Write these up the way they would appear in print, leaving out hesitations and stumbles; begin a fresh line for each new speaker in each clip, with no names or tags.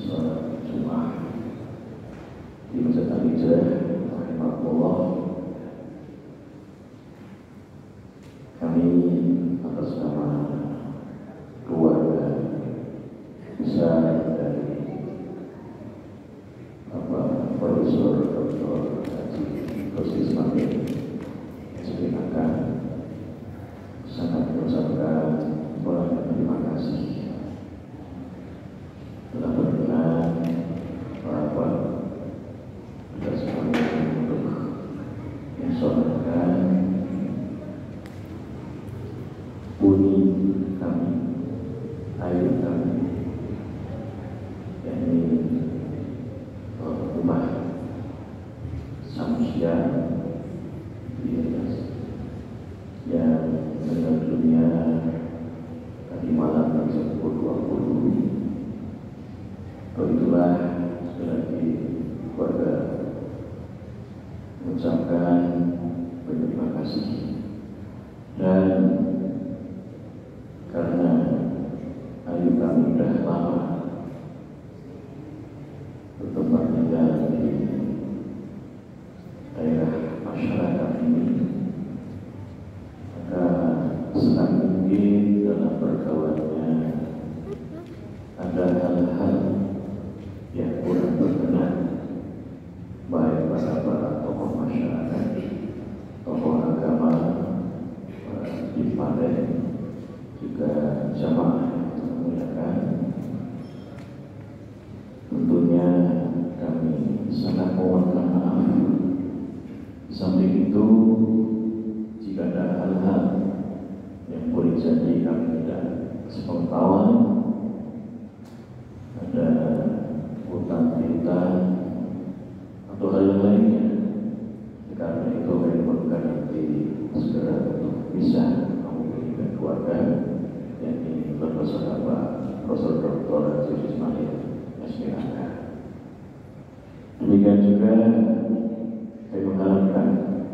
sholat Jumat di Masjid Al-Hijrah, rahimahullah. Kami atas nama keluarga besar dari Profesor Dr. Haji Gus Ismail SPKK sangat mengucapkan banyak terima kasih telah berkenan merapat kita semuanya untuk mensolatkan bunyi kami, air kami, yakni rumah Samsia di atas yang meninggal dunia tadi malam jam 10.20. Itulah sekali lagi keluarga mengucapkan terima kasih, dan karena ayu kami sudah lama bertempat tinggal di daerah masyarakat ini, maka sangat mungkin dalam pergaulannya ada hal-hal yang kurang berkenan, baik para tokoh masyarakat, tokoh agama, ibadah, juga jamaah yang memuliakan. Tentunya kami sangat mohonkan maaf. Samping itu, jika ada hal-hal yang boleh jadi kami tidak sepengetahuan, ada utang piutang atau hal yang lainnya, karena itu kami perlukan nanti segera untuk bisa menghubungi keluarga, yakni Bapak Profesor Dr. Haji Ismail SPKK. Demikian juga saya mengharapkan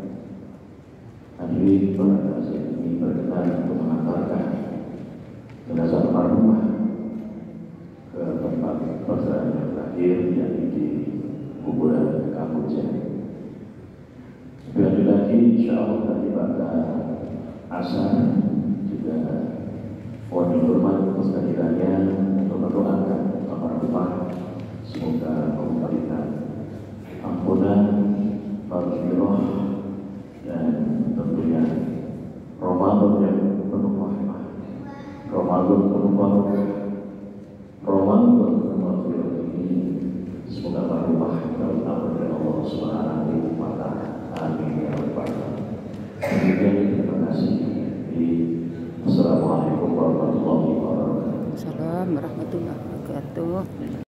hadirin para kasih ini berkenan untuk mengantarkan jenazah almarhumah ke tempat persalinan yang terakhir, yakni di kuburan Kamboja. Sekali lagi, insya Allah nanti pada asar juga mohon dihormat atas kehadirannya untuk mendoakan almarhumah, semoga memberikan ampunan, maghfirah, dan tentunya Ramadan yang penuh rahmat, Ramadan penuh barakah, Ramadan penuh maghfirah ini semoga almarhumah dalam ampun dari Allah Subhanahu wa Ta'ala. Amin ya rabbal alamin. Demikian, terima kasih. Assalamualaikum warahmatullahi wabarakatuh.
Assalamualaikum warahmatullahi wabarakatuh.